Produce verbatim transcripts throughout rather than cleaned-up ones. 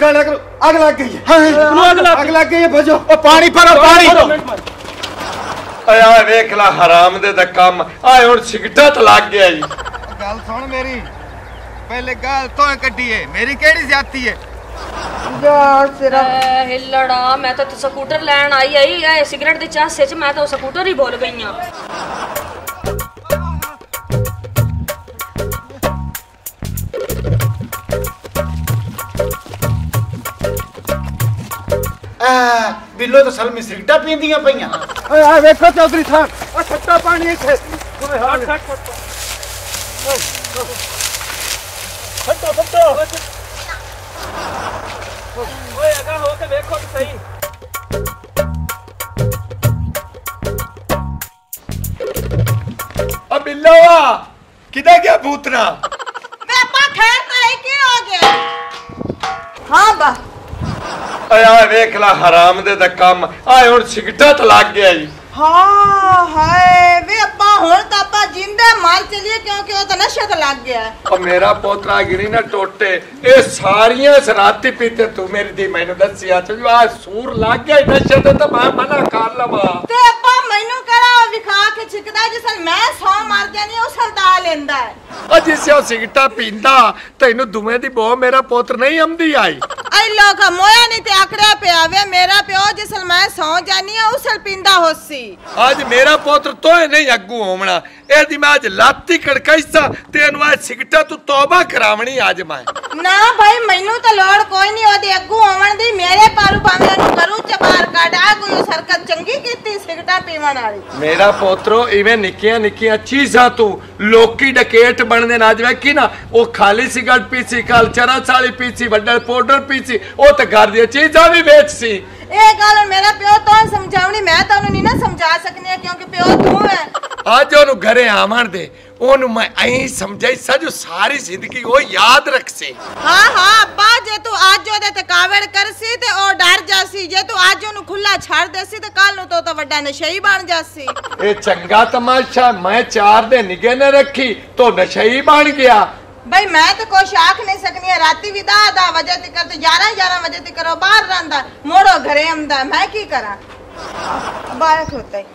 धक्का लग आग लग गई है। आग लग गई है, भजो। पानी भरो, पानी आया वेख ला हराम दे दा काम आए हुन सिगटा तो लग गया जी। गल सुन मेरी, पहले गल तो कड्डी है, मेरी केड़ी ज्यादती है? हिलड़ा मैं तो स्कूटर लैन आई आई सिगरेट दी चासे च मैं तो स्कूटर ही भूल गई हां। बिल्लो तो सल में सिगरेटा पींदियां पईयां। आ देखो चौधरी साहब, आ छट्टा पानी इथे। ओए हां छट्टा छट्टा ओए अगा हो के देखो तो सही। अब बिल्लो किधर गया भूतना? मैं पा खैर तो है की हो गया। हां बा आया वेख ला हराम दे दा काम आए हुन सिगटा तो लग गया जी। हाँ हाय वे अब्बा हुन तो अब्बा जिंदे मार चलिए क्योंकि वो तो नशे तो लग गया है। और मेरा पोतरा गिरी ना टोटे ए सारियां शरारती पीते तू मेरी दी मैनू दसिया चलो आ सूर लग गया नशे ते तो मैं मना कर लवा ते अब्बा मैनू करा विखा के छिकदा जिसल मैं सौ मार जानी उसल दा लेंदा है। ओ जिसे ओ सिगटा पींदा तैनू दुमे दी बो मेरा पोत्र नहीं आमदी आई। आई लोग मोया नहीं ते आकड़े पे आवे मेरा प्यो जिसल मैं सौ जानी है उसल पींदा होसी। आज मेरा पोत्र तो नहीं अग्गू होमना ए दी मैं आज लाती कड़काईसा तेनू आ सिगटा तू तौबा करावनी आज मैं। ना भाई मैनू तो लोड़ कोई नहीं ओदे अग्गू होवन दी मेरे पारू भावे नु करू चबार काट आ कोई सरकत चंगी कीती सिगटा पीवन वाली। मेरा पोत्रो इवें निक्कियां निक्कियां चीज़ां तू लोकी डकेट बनदे ना आज वेखी ना ओ खाली सिगरेट पीसी कल चरस वाली पीसी वड्डा पाउडर पीसी ओ ते घर दी चीज़ां भी बेचसी। ए गल मेरा प्यो तो समझावनी मैं तो नहीं ना समझा सकनी क्योंकि प्यो तू है। आज ओनु घरे आवन दे ओनु मैं ऐ समझाई सजो सारी जिंदगी ओ याद रखसे। हां हां अब्बा जे तू आज जो दे ते कावड़ करसी ते ओ डर जासी जे तू आज ओनु खुला छाड़ देसी ते कल नु तो तो वड्डा नशई बन जासी। ए चंगा तमाशा मैं चार दे निगे न रखी तो नशई बन गया। भाई मैं तो कुछ आख नहीं सकनी राती भी दा दा बजे तक तो ग्यारह ग्यारह बजे तक करो बाहर रंदा मोड़ो घरे आंदा मैं की करा बाहर होता है।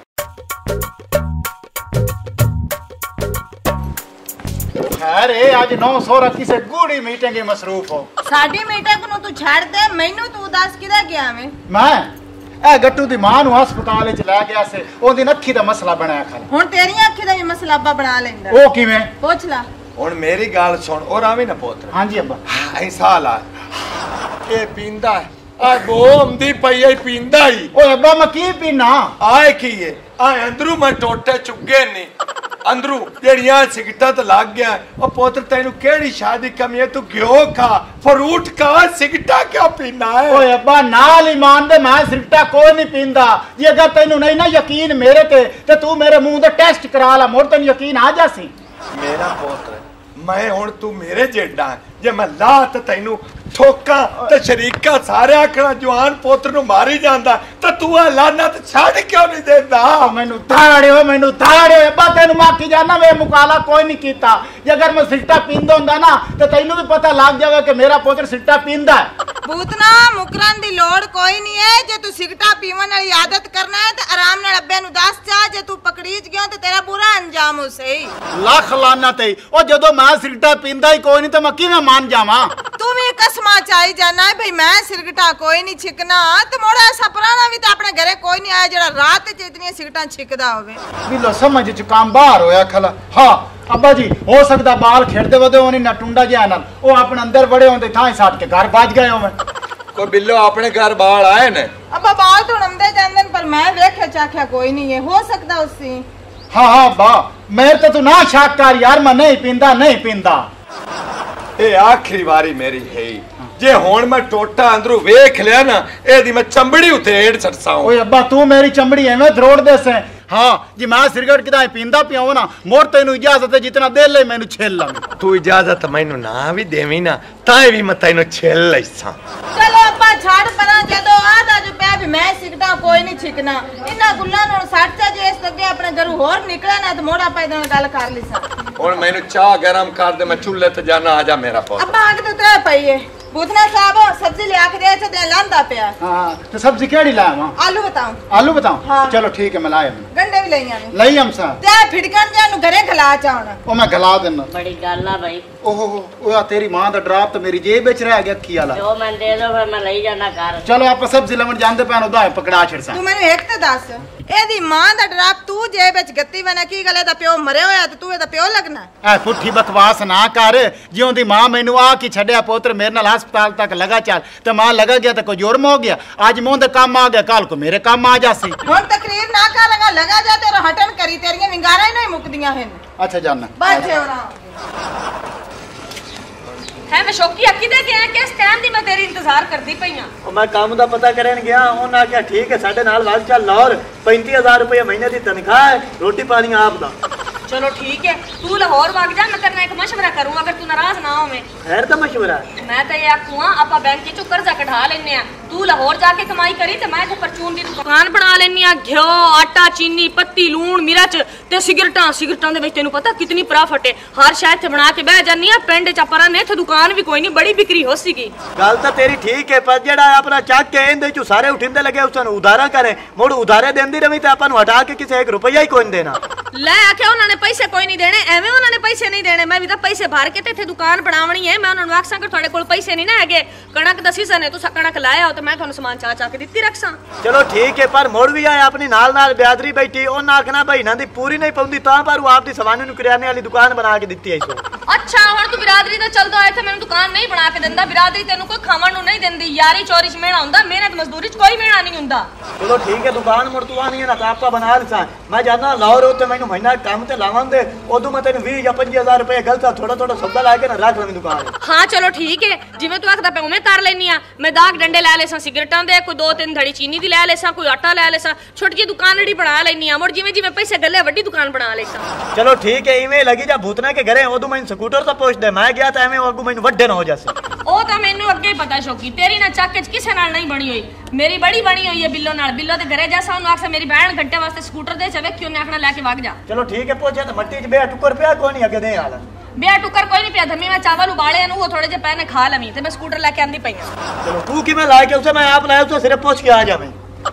खैर ए आज नौ सौ रखी से गुड़ी मीटिंग में मसरूफ हो। साडी मीटिंग नु तू छाड़ दे मैनू तू उदास किदा गया मैं मैं ए गट्टू दी मां नु हस्पताल च ले गया से ओदी अखी दा मसला बनाया खल। हुन तेरी अखी दा भी मसला अब्बा बना लेंदा ओ किवें पूछ ला। हुन मेरी गाल सुन और आवे ना पोत्र। हां जी अब्बा ऐ साल आ ए पींदा है आ गो हमदी पई आई पींदा ही। ओ अब्बा मैं की पीना आए की है आ अंदरू मैं टोटे चुगे नहीं अंदरू जेड़ियां सिगटा तो लग गया ओ पोत्र तैनू केड़ी शादी कमी है तू घ्यो खा फ्रूट खा सिगटा क्यों पीना है? ओए अब्बा नाल ईमान दे मैं सिगटा कोई नहीं पींदा जे अगर तैनू नहीं ना यकीन मेरे ते ते तू मेरे मुंह दे टेस्ट करा ला मोर तैनू यकीन आ जासी। मेरा पोत्र मैं हुन तू मेरे जेड़ा जे मैं ला ते तैनू ठोका ते शरीका सारे आखना जवान पोत्र नु मारी जांदा ते तू आ लाना ते छाड़ क्यों नहीं देंदा? मैनू ताड़ियो मैनू ताड़ियो अब्बा तैनू माफी जाना मैं मुकाला कोई नहीं कीता जे अगर मैं सिगटा पींदा हुंदा ना ते तैनू भी पता लग जावे कि मेरा पोत्र सिगटा पींदा है। भूतना मुकरन दी लोड़ कोई नहीं है जे तू सिगटा पीवन वाली आदत करना है ते आराम नाल अब्बे नु दस जा जे तू पकड़ीच गयो ते तेरा बुरा अंजाम हो सही। लाख लाना ते ओ जदों मैं सिगटा पींदा ही कोई नहीं ते मैं किवें मान जावां? तू भी कसमा चाही जाना है भाई मैं सिगटा कोई नहीं छिकना ते मोड़ा ऐसा पुराना भी ते अपने घरे कोई नहीं आया जेड़ा रात च इतनी सिगटा छिकदा होवे। बिलो समझ च काम बाहर होया खला। हां अब्बा जी हो सकदा बाल खेड़दे वदे ओनी ना टुंडा जिहा नाल ओ अपने अंदर बड़े होंदे थां साट के घर बाज गए होवे। कोई बिल्लो अपने घर बाल आए ने अब्बा बाल तो नमदे जांदन पर मैं वेखे चाख्या कोई नहीं है हो सकदा उसी। हां हां बा मेरे तो तू ना शक कर यार मैं नहीं पींदा नहीं पींदा ए आखिरी बारी मेरी है जे हुन मैं टोटा अंदरू वेख लिया ना ए दी मैं चंबड़ी उतेड़ छड़साऊं। ओए अब्बा तू मेरी चमड़ी एवें द्रोड़ देसे। हाँ जी मैं सिगरेट किदा पींदा पियाओ ना मोर तेनू इजाजत है जितना दे ले मैनू छेल ला। तू इजाजत मैनू ना भी देवी ना ताए भी मैं तेनू छेल लैसा। चलो अब्बा छाड़ परा जदो आदा जो पे भी मैं सिगटा कोई नहीं छिकना इना गुल्ला नु सटचा जे इस तके अपने घरू होर निकले ना तो मोड़ा पे दन गल कर लिसा। हुन मैनू चाह गरम कर दे मैं चूल्हे ते जाना आजा मेरा पुत्र। अब्बा आगे तो त्रै पई है। भूतना साहब सब्जी ले आके दे तो दे लांदा पिया। हां तो सब्जी केड़ी लाया? आलू बताऊं? आलू बताऊं? हाँ। चलो ठीक है मैं लाया। गंडे भी लईया ने लई हम सा ते फिड़कन जानु घरे खला चावण ओ मैं गला देना। बड़ी गल ना भाई। ओहो ओ तेरी मां दा ड्राप तो मेरी जेब विच रह गया अखी वाला। जो मैं दे दो फिर मैं लई जाना घर। चलो आप सब्जी लमन जानदे पैन उदा पकड़ा छड़सा। तू मेनू एक ते दस एदी मां दा ड्राप तू जेब विच गत्ती वना की गले दा प्यो मरे होया ते तू एदा प्यो लगना? ए पुठी बकवास ना कर। जिउं दी मां मैनू आ की छड़या पुत्र मेरे नाल अस्पताल तक लगा चल ते मां लगा गया तो कोई जुर्म हो गया। आज मुंह दे काम आ गया कल को मेरे काम आ जासी। हुन तकरीर ना कर लगा लगा जा तेरा हटन करी तेरियां विंगारा ही नहीं मुकदियां हैं। अच्छा जाना बस जेवरा है मैं शौकी अक्की दे गया किस टाइम दी मैं तेरी इंतजार करदी पई हां। ओ मैं काम दा पता करन गया उन्हां आख्या ठीक है साडे नाल वाल चल लाहौर पैंतीस हज़ार रुपए महीने दी तनख्वाह है रोटी पानी आप दा। चलो ठीक है तू लाहौर भाग जा मैं तेरे नाल एक मशवरा करूं अगर तू नाराज ना होवे। खैर दा मशवरा मैं तो ये आखूं आपा बैंक चो कर्जा कढ़ा लेने आ तू लाहौर जाके कमाई करी ते मैं इथे परचून दी दुकान बना लेनी आ घ्यो आटा चीनी पत्ती लूण मिर्च ते सिगरटां सिगरटां दे विच तेनू पता कितनी प्रॉफिट है हर शहर थे बना के बह जानी आ पिंड च परा ने इथे दुकान भी कोई नहीं बड़ी बिक्री हो सीगी। गल तो तेरी ठीक है पर जेड़ा अपना चक के इंदे चो सारे उठिंदे लगे उसनु उधारा करे मुड़ उधारे देंदी रही ते अपन हटा के किसी एक रुपया ही कोई नहीं देना। ले आखे उन्होंने पैसे कोई नहीं देने एवें उन्होंने पैसे नहीं देने मैं भी तो पैसे भर के ते इथे दुकान बनावनी है मैं उन्होंने आखसां कि थोड़े कोल पैसे नहीं ना हैगे कणक दा सीजन है तुसा कणक लाया हो तो मैं थानू सामान चा चा के दित्ती रखसां। चलो ठीक है पर मुड़ भी आए अपनी नाल नाल ब्यादरी बैठी उन्हें आखना भाई ना दी पूरी नहीं पौंदी तां पर वो आपदी सवानी नु किराने वाली दुकान बना के दित्ती है इसो। अच्छा हुण तू बिरादरी दा चलदा आए थे मैनू दुकान नहीं बना के दिंदा बिरादरी तेनू कोई खावन नु नहीं दिंदी यारी चोरी च मेहना हुंदा मेहनत मजदूरी च कोई मेहना नहीं हुंदा। चलो ठीक है दुकान मुड़ तू आनी है ना तो आपका बना लसा मैं जाना लाहौर होते मैनू महीना काम ते लावन दे ओदू मैं तेनू बीस या पच्चीस हजार रुपए गलत थोड़ा थोड़ा सौदा ला के ना रख लवी दुकान। हां चलो ठीक है जिवें तू आखदा पे उवें कर लेनी आ मैं दाग डंडे ले लेसा सिगरेटां दे कोई दो तीन धड़ी चीनी दी ले लेसा कोई आटा ले लेसा छोटी जी दुकान अड़ी बना लेनी आ मुड़ जिवें जिवें पैसे गले वड्डी दुकान बना लेसा। चलो ठीक है इवें लगी जा भूतना के घरे ओदू मैं स्कूटर तो पूछ दे मैं गया था एवें ओगू मैनू वड्डे ना हो जासे। ओ तो मेनू अगे ही पता शौकी तेरी ना चक च किसे नाल नहीं बनी हुई मेरी बड़ी बनी हुई है बिल्लो नाल बिल्लो ते घरे जैसा उन्होंने आखसा मेरी बहन घंटे वास्ते स्कूटर दे चवे क्यों ने आखना लेके भाग जा। चलो ठीक है पूछे तो मट्टी च बे टुकर पिया कोई नहीं अगे दे हाल बे टुकर कोई नहीं पिया धम्मी मैं चावल उबाले नु वो थोड़े जे पैने खा लवी ते मैं स्कूटर लेके आंदी पई। चलो तू कि मैं लाए के उसे मैं आप लाया उसे सिर्फ पूछ के आ जावे।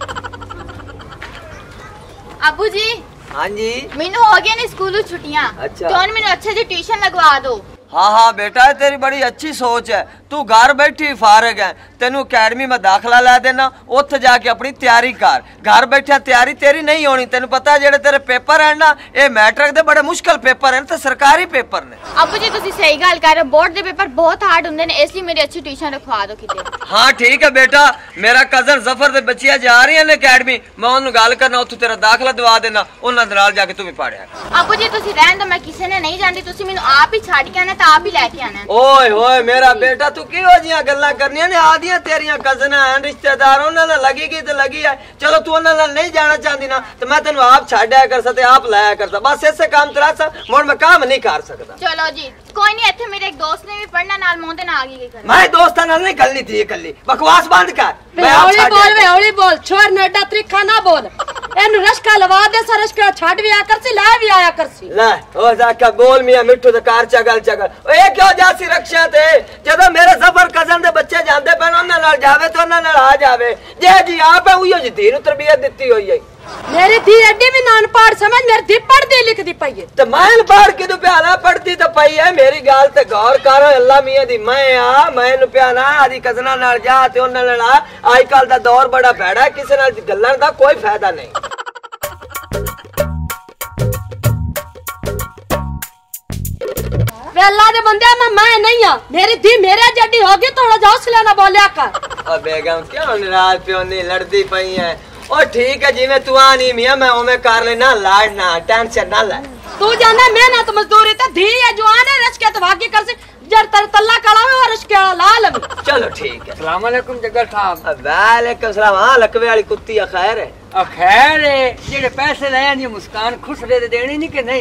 अबू जी हाँ जी मैनू हो गया ने स्कूल छुट्टियां अच्छा तो मैनू अच्छे जी ट्यूशन लगवा दो। हाँ हाँ बेटा तेरी बड़ी अच्छी सोच है तू घर बैठी फारग है तेनू अकेडमी में दाखला ला देना उत्थे जाके अपनी तैयारी कर घर बैठे तैयारी तेरी नहीं होनी तेनू पता जेड़े तेरे पेपर है ना ये मैट्रिक दे बड़े मुश्किल पेपर हैं ते सरकारी पेपर ने। अबू जी तुसी सही गल कर रहे हो बोर्ड दे पेपर बहुत हार्ड हुंदे ने इसलिए मेरी अच्छी ट्यूशन रखवा दो किते। हाँ ठीक है बेटा मेरा कजन जफर दे बच्चियां जा रही हैं अकेडमी मैं उन्हें गल करना उत्थे तेरा दाखला दवा देना उन्हां दे नाल जाके तू भी पढ़िया। अबू जी तुसी रहन दो मैं किसी ने नहीं जानती तुसी मैनू आप ही छाड़ के आना आप ही लेके आना। ओए ओए मेरा बेटा तू किहो जियां गल्लां करनियां ने आदियां तेरियां कजनां हैं रिश्तेदार उन्हां नाल लगी गई ते लगी है चलो तू उन्हां नाल नहीं जाना चाहती ना तो मैं तेनू आप छाड़या कर सकते आप लाया करता बस ऐसे काम तेरा सा मुड़ मैं काम नहीं कर सकता। चलो जी कोई नहीं इत्थे मेरे एक दोस्त ने भी पढ़ना नाल मोंदे ना आगे कर मैं दोस्तां नाल नहीं गल नहीं थी कल्ली बकवास बंद कर मैं हौली बोल वे हौली बोल छोर नेडा तरीका ना बोल एनु रश्का लवा दे सा रश्का छाड़ भी आया कर सी ला भी आया कर सी ले ओ जाका बोल मियां मिठू ते कार चगल चगल ए क्यों जासी रक्षा ते जदों मेरे सफर कजन दे बच्चे जांदे पैन उन्हां नाल जावे तो उन्हां नाल आ जावे जे जी आप है उहियो जी धी नु तरबियत दित्ती होई है। मेरी धी एडी भी नान पढ़ समझ मेरी धी पढ़दी लिखदी पई है ते मैं पढ़ के तो प्याला पढ़दी तो पई है मेरी गाल ते गौर कर अल्लाह मियां दी मैं आ मैं नु प्याला आदी कजना नाल जा ते उन्हां नाल आज कल दा दौर बड़ा भैड़ा किसे नाल गल्लां दा कोई फायदा नहीं। वे अल्लाह दे बंदे मैं मैं नहीं हां मेरी धी मेरे जड्डी होगी थोड़ा जा हौसला ना बोलिया कर। ओ बेगम क्यों नाराज प्योनी लड़दी पई है ओ ठीक है जिवें तू आनी मियां मैं ओवें कर लेना लाड ना टेंशन ना ले तू जाना मेहनत मजदूरी ते धी है जवान है रश्के तो भागी कर से जर तर तल्ला कला में रश्के लाल में। चलो ठीक है अस्सलाम वालेकुम जग्गर साहब। वालेकुम सलाम हाँ लकवे वाली कुत्ती खैर है खैर है जेड़े पैसे लाया नी मुस्कान खुश दे देनी नहीं कि नहीं।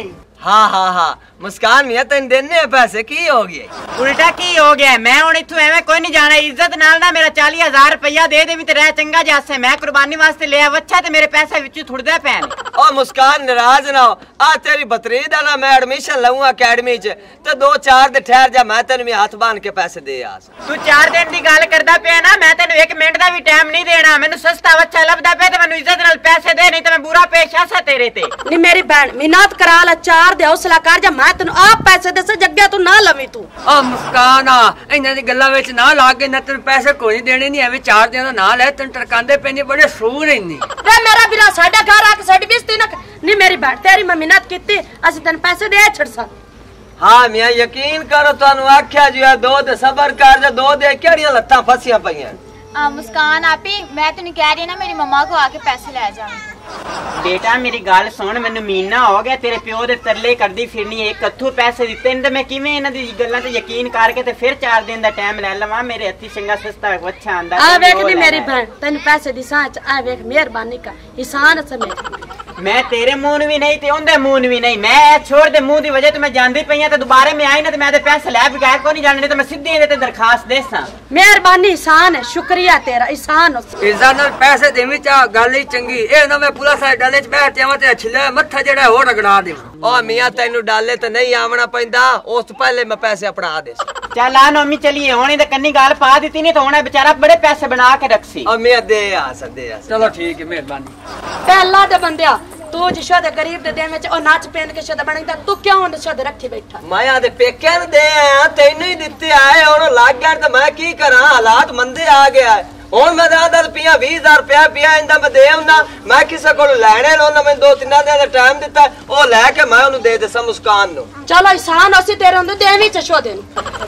हाँ हाँ हाँ मुस्कान मियां तेन देने पैसे की हो गए? उल्टा की हो गया मैं हुण इत्थों एवें कोई नहीं जाना इज्जत नाल ना मेरा चाली हजार रुपया दे देवी ते रह चंगा जासे मैं कुर्बानी वास्ते ले वच्छा ते मेरे पैसे विच थुड़दे पैन। ओ मुस्कान नाराज ना हो आ तेरी बतरीद है ना मैं एडमिशन लऊं एकेडमी च ते दो चार दे ठहर जा मैं तेन भी हाथ बांध के पैसे दे आस। तू चार दिन दी गल करदा पिया ना मैं तेन एक मिनट दा भी टाइम नहीं देना मैनू सस्ता वच्छा लभदा पे ते मैनू इज्जत नाल पैसे दे नहीं ते मैं बुरा पेश आसा तेरे ते। नी मेरी बहन मिन्नत करा ला चार दे हौसला कर जा मैं तेन आप पैसे दे से जग्गा तू ना लवी तू। ओ मुस्कान इन्हां दी गल्लां विच ना लाग के ना तेन पैसे कोई नहीं देने नहीं एवें चार दिन दा ना ले तेन टरकांदे पैंदे बड़े सूर इन्नी वे मेरा बिना साडा घर आके साडी बेइज्जती ना नी मेरी बहन तेरी मैं मिन्नत कीती असि तेन पैसे दे छड़सा। हाँ मियां यकीन करो तुहानू आख्या जी दो दे सबर कर जा दो दे केड़ियां लत्तां फसियां पईयां। मुस्कान आपी मैं तेन कह रही ना मेरी मम्मा को आके पैसे ले जाऊंगी। बेटा मेरी गल सुन मैनू महीना हो गया तेरे प्यो दे तरले करदी फिरनी एक कत्थू पैसे दिते ते मैं किवें इन्हां दी गल्लां ते यकीन करके ते फिर चार दिन दा टाइम ले लवां मेरे हत्थी चंगा सस्ता अच्छा आंदा। आ वेख नी मेरी बहन तैनू पैसे दी सांच आ वेख मेहरबानी का एहसान समेत मैं तेरे मुंह भी नहीं ते उनदे मुंह भी नहीं मैं छोड़ दे मुंह दी वजह ते मैं जांदी पईयां ते दोबारा मैं आई ना ते मैं ते पैसे ले बगैर को नहीं जाने ते मैं सीधे इहदे ते दरखास्त देसां। मेहरबानी एहसान है शुक्रिया तेरा एहसान इज्जत नाल पैसे देवी चा गल ही चंगी ए ना मैं पूरा सारे डाले च बैठ जावां ते छिले मत्था जेड़ा हो रगड़ा देवां। ओ मियां तैनू डाले ते नहीं आवना पैंदा उस तो पहले मैं पैसे अपना दे चल आ नोमी चलिए हुणे ते कन्नी गाल पा दी नहीं तो हुणे बेचारा बड़े पैसे बना के रखसी। ओ मियां दे आ दे आ चलो ठीक है मेहरबानी। पहला दे बंदिया तू जिशा दे गरीब दे दे में ओ नाच पेन के शद बनदा तू क्यों हुन शद रखी बैठा? माया दे पेके ने दे आ तैनू ही दित्ते आए हुन लाग गया ते मैं की करा हालात मंदे आ गया हुन मैं दस रुपया बीस हजार रुपया पिया इंदा मैं दे आउंदा मैं किसे कोल लैणे नो मैं दो तीन दिन दा टाइम दित्ता ओ लेके मैं ओनु दे देसा मुस्कान नु। चलो एहसान ओसी तेरे हुंदे देवी च शो देन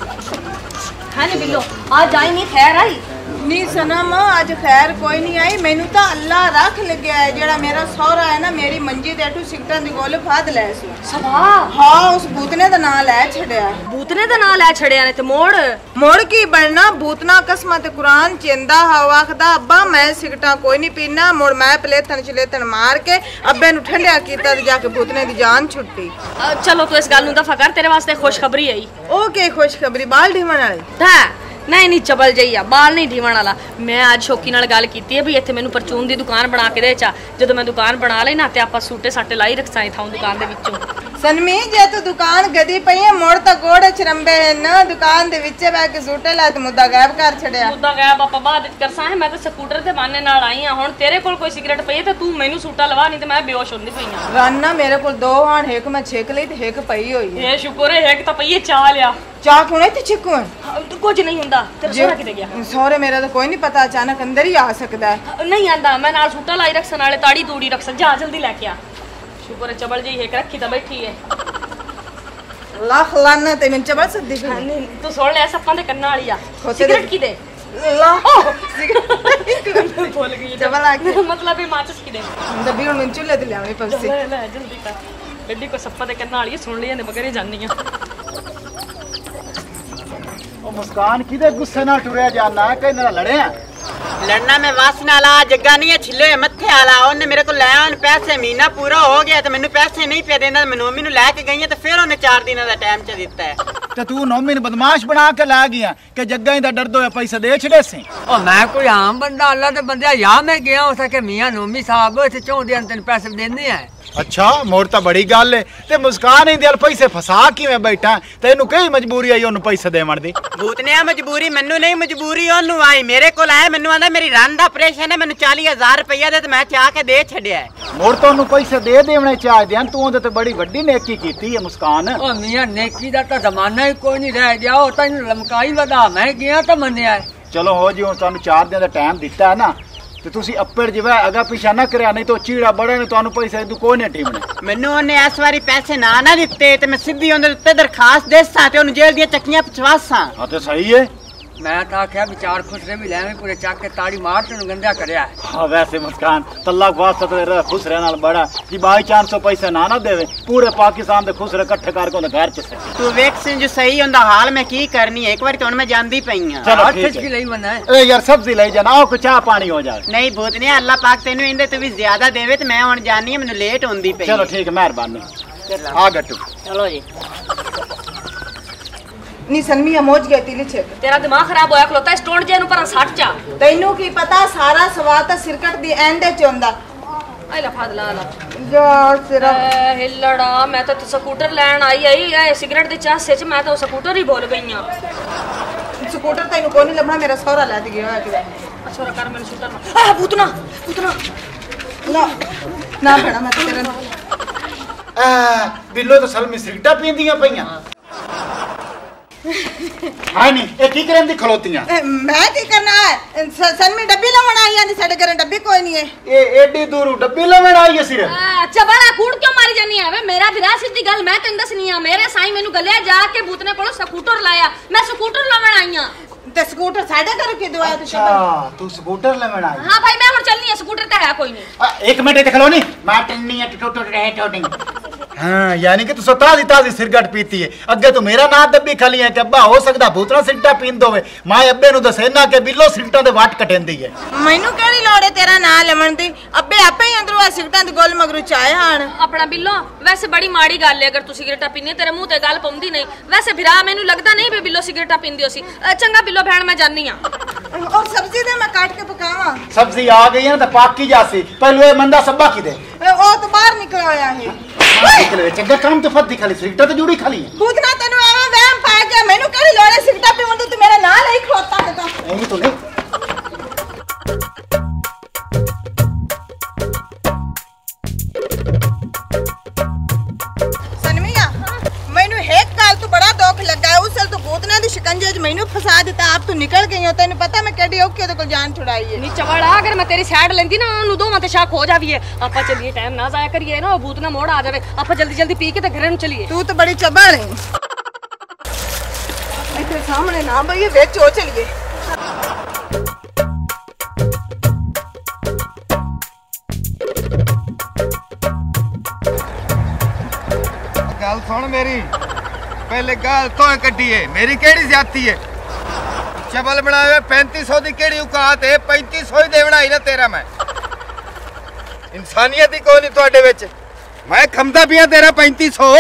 हां नी बिल्लो आज आई नहीं खैर आई नी सनम आज खैर कोई नहीं आई मैनू तो अल्लाह रख लग्या है जेड़ा मेरा सौरा है ना मेरी मंजी दे टू सिगटां दी गोल फाद ले सी सवा हां उस भूतने दा नाम ले छड़या भूतने दा नाम ले छड़या ने ते मोड़ मोड़ की बनना भूतना कसम ते कुरान चेंदा हवा आखदा अब्बा मैं सिगटां कोई नहीं पीना मोड़ मैं प्लेथन चलेथन मार के अब्बे नु ठंडा कीता ते जाके भूतने दी जान छुट्टी। चलो तू इस गल नु दफा कर तेरे वास्ते खुशखबरी आई। ओ के खुशखबरी बाल ढीमण वाली हां नहीं नहीं चबल जइया बाल नहीं ढीवण वाला मैं आज शौकी नाल गल कीती है भी इत्थे मैनू परचून दी दुकान बना के दे चा जदों मैं दुकान बना लई ना ते आपां सूटे साटे लाई रखसां इथां दुकान दे विचों। सनमी जे तू दुकान गदी पई है मोड़ ता गोड़े चरंबे न दुकान दे विच बैठ के सूटे ला ते मुद्दा गायब कर छड़या मुद्दा गायब आपा बाद करसां है मैं ते स्कूटर ते बाने नाल आई हां हुण तेरे कोल कोई सिगरेट पई है ते तू मैनू सूटा लवा नहीं ते मैं बेहोश होंदी पई हां। राना मेरे कोल दो हां एक मैं छेक लई ते एक पई होई है। ए शुक्र है एक ता पई है चा लिया चा कोने ते छिकू कुछ नहीं हुंदा तेरा सोहरा किते गया? सोहरे मेरा तो कोई नहीं पता अचानक अंदर ही आ सकदा है नहीं आंदा मैं नाल सूटा लाई रखसन वाले ताड़ी तूड़ी रखसन जा जल्दी लेके आ। शुक्र है चबल जी एक रखी ता बैठी है लाख लाना ते मैं चबल सद्दी नहीं तू सुन ले सप्पां दे कन्ना वाली आ सिगरेट की दे ला सिगरेट बोल गई चबल आ के मतलब ये माचिस की दे दबी हुन मैं चूल्हे ते लावनी पवसी ले ले जल्दी कर गड्डी को सप्पा दे कन्ना वाली सुन लिया ने मगर जानी आ। ओ मुस्कान किदे गुस्से ना टुरया जाना है कहीं ना लड़े लड़ना में वासना वाला जग्गा नहीं है छिले मथे वाला उन्हें मेरे को ले आन पैसे महीना पूरा हो गया तो मैंने पैसे नहीं पे देना मैं नोमी नु लेके गई है तो फिर उन्हें चार दिन दा टाइम च दिता है ते तू नोमी ने बदमाश बना के ला गया कि जग्गा ही दा डर दो पैसे दे छड़े से। ओ मैं कोई आम बंदा अल्लाह दे बंदे या मैं गया हो सके मियां नोमी साहब इथे चौं दिन तेन पैसे देने हैं। अच्छा मोर ता बड़ी गल है ते मुस्कान ही दिल पैसे फसा किवें बैठा तेनू कई मजबूरी आई ओनु पैसे देवण दी? भूतनिया मजबूरी मैनू नहीं मजबूरी ओनु आई मेरे कोल आया मैनू आंदा मेरी रन दा ऑपरेशन है मैनू चालीस हजार रुपया दे ते मैं चाह के दे छड़या है। मोर तो ओनु पैसे दे देवणे चाह दियां तू ओदे ते बड़ी वड्डी नेकी कीती है मुस्कान। ओ मियां नेकी दा ता जमाना ही कोई नहीं रह गया ओ तैनू लमकाई वदा मैं गया तो मन्निया। चलो हो जी हुण तानू चार दिन दा टाइम दिता है ना ते तुसी अप्पड़ जिवे अगा पीछा ना करया नहीं तो चीड़ा बड़े ने तानू पैसे दू कोई नहीं टीमने। मैनू ओने इस बारी पैसे ना ना दिते ते मैं सीधी ओंदे उत्ते दरखास्त देसां ते ओनु जेल दी चक्कियां पचवासां। हां ते सही है मैं तो आख्या विचार खुसरे भी लैवे पूरे चक के ताड़ी मार तेन गंदा करया। हाँ वैसे मुस्कान तल्ला वास्ता तो खुसरे नाल बड़ा जी बाई चांस सौ पैसे ना ना देवे पूरे पाकिस्तान दे खुसरे इकट्ठे करके उन्हें घर च तू वेख सिंह जो सही हुंदा हाल मैं की करनी है एक बार तो मैं जानदी पई हां। चलो ठीक है लई मना ए यार सब्जी ले जाना आओ को चाह पानी हो जाए। नहीं भूतनिया अल्लाह पाक तेनू इंदे तो भी ज्यादा देवे ते मैं हुन जानी है मेनू लेट होंदी पई। चलो ठीक है मेहरबानी। आ गट्टू चलो जी। नी सनमी मोज गई तिली छे तेरा दिमाग खराब होया खलोता है स्टोन जे नु पर सट जा तैनू की पता सारा सवाल तो सिरकट दी एंड च हुंदा आई ला फाद ला ला यार तेरा हिलड़ा मैं तो स्कूटर लैन आई आई ए सिगरेट दी चासे च मैं तो स्कूटर ही भूल गई हां स्कूटर तैनू कोई नहीं लभना मेरा सौरा ला गया है कि अच्छा कर मैंने शूटर ना आ भूतना भूतना ना ना भड़ा मैं तो तेरे आ बिल्लो तो सल में सिगरेटा पींदियां पईयां हां नहीं ए की करन दी खलोतियां मैं की करना है सन में डब्बी लवण आई यानी साडे घर डब्बी कोई नहीं है ए एडी दूर डब्बी लवण आई है सिर्फ अच्छा बड़ा कूड़ क्यों मारी जानी है वे मेरा विरा सीधी गल मैं तैਨੂੰ दसनी है मेरे साईं मेनू गलिया जा के भूतने कोलो स्कूटर लाया मैं स्कूटर लवण आई हां ते स्कूटर साडे घर के दुआ तो अच्छा तू स्कूटर लवण आई हां भाई मैं हुन चलनी है स्कूटर तो है कोई नहीं एक मिनट इथे खलो नहीं मैं टन्नी है टोटो रहे टोटिंग हाँ यानी कि तू सो ताजी ताजी सिगरेट पीती है अगे तू मेरा ना दब्बी खली है कि अब्बा हो सकदा भूतरा सिगरेटा पीन दोवे मैं अब्बे नु दसेना कि बिल्लो सिगरेटा दे वाट कटेंदी है मैनू केड़ी लोड़ है तेरा ना लेमन दी अब्बे आपे ही अंदरों सिगरेटा दे गोल मगरू चाहे हां अपना बिल्लो वैसे बड़ी माड़ी गल है अगर तू सिगरेटा पीनी तेरे मुंह ते गल पौंदी नहीं वैसे फिरा मेनू लगदा नहीं बे बिल्लो सिगरेटा पींदी होसी चंगा बिल्लो बहन मैं जानी हां और सब्जी दे मैं काट के पकावा सब्जी आ गई है ना तो पाक की जासी पहले मंदा सब्बा की दे ओ तो बाहर निकल आया है निकले चंगा काम तो फट दिखाली सिगरेटा तो जुड़ी खाली है भूतना तनु एवे वहम पा गया मेनू केड़ी लोड़ है सिगरेटा पीवन तू मेरा ना ले खलोता है तो नहीं तो नहीं सनमिया मेनू एक गाल तो बड़ा दुख लगा है उस तो भूतने दी शिकंजे च मेनू फसा देता आप तो निकल गई हो तैनू पता मैं केडी औखी ओदे कोल जान छुड़ाई है नी चवड़ा अगर मैं तेरी साइड लेंदी ना ओनु दोवां ते शक हो जावीए आपा चलिए टाइम ना जाया करिए ना भूतना मोड़ आ जावे आपा जल्दी जल्दी पी के ते घरे नु चलिए तू तो बड़ी चबड़ है इधर सामने ना भई वेच हो चलिए गल सुन मेरी पहले गल तो कड्डी है मेरी केड़ी ज्यादती है चबल बनावे पैंतीस सौ दी केड़ी औकात है पैंतीस सौ ही दे बनाई ना तेरा मैं इंसानियत ही कोई नहीं तुहाडे विच मैं खमदा पिया तेरा पैंतीस सौ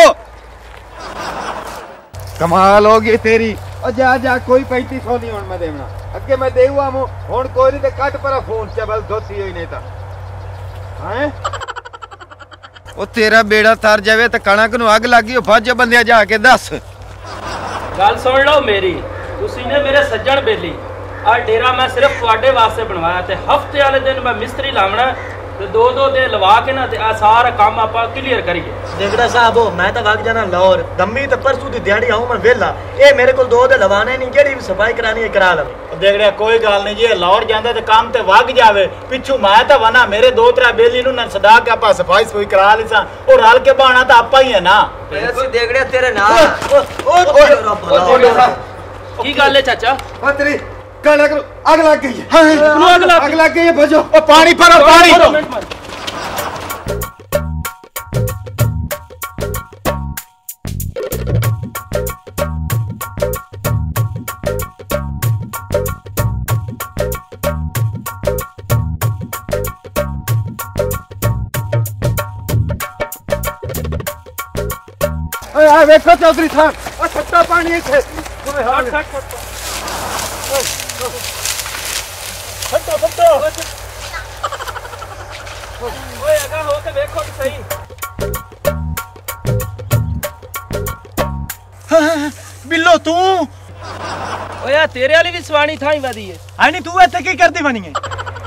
कमाल हो गई तेरी और जा जा कोई पैंतीस सौ नहीं हुण मैं देना अगे मैं देऊआ मु हुण कोई नहीं ते कट पर फोन चबल धोती होई नहीं ता हैं ओ तेरा बेड़ा तर जावे तो कणक नु अग लगी फज बंदिया जाके दस गल सुन लो मेरी तुसी ने मेरे सज्जन बेली आ डेरा मैं सिर्फ तुहाडे वास्ते बनवाया ते हफ्ते वाले दिन मैं मिस्त्री लावना ते दो दो दिन लवा के ना ते आ सारा काम आपा क्लियर करिए देखड़ा साहब मैं तो वग जाना लाहौर दम्मी ते परसों दी दिहाड़ी आऊं मैं वेला ए मेरे को दो दे लवाने नहीं जेड़ी भी सफाई करानी है करा लवे देखड़े कोई गल नहीं जी लाहौर जांदा ते काम ते वग जावे पिछू मैं तो वना मेरे दो त्रै बेली नु न सदा के आपा सफाई सुई करा लिसा और रल के बहाना तो आपा ही है ना ऐसी देखड़े तेरे नाल ओ ओ की गल है चाचा ओ तेरी कणक नु अग लग गई है नु अग लग अग लग गई है भजो ओ पानी भरो पानी आ देखो चौधरी साहब आ छट्टा पानी इथे ओए हट हट फटो फटो ओए अगा हो के देखो तो सही बिल्लो तू ओए तेरे वाली भी सवानी थाई वादी है आनी तू इथे की करदी बनी है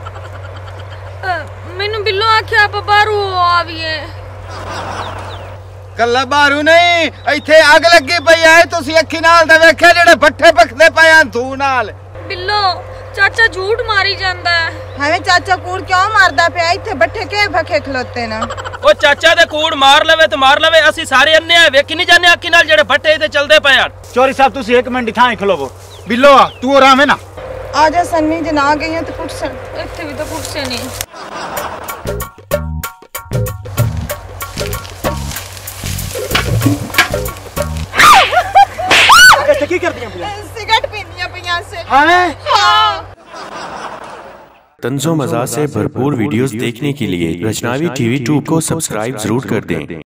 मेनू बिल्लो आख्या आप बारू आवीए कल्ला बारू नहीं इथे अग लगी पई है तुसी अखी नाल ते वेख्या जेड़े भट्ठे पखदे पए हैं तू नाल बिल्लो चाचा झूठ मारी जांदा है हमें चाचा कूड़ क्यों मारदा पे इथे भट्ठे के भखे खलोते ना ओ चाचा दे कूड़ मार लवे तो मार लवे असि सारे अन्ने आ वेखी नहीं जाने अखी नाल जेड़े भट्ठे इथे चलदे पए हैं चोरी साहब तुसी एक मिनट इथां ही खलोवो बिल्लो आ तू आराम है ना आजा सन्नी जे ना गई है तो कुछ सन इथे भी तो कुछ से नहीं की कर दिया सिगरेट पीनिया पिया से हैं हां तंज़ो मज़ा से भरपूर वीडियोस देखने के लिए रचनावी टीवी टू को सब्सक्राइब जरूर कर दें।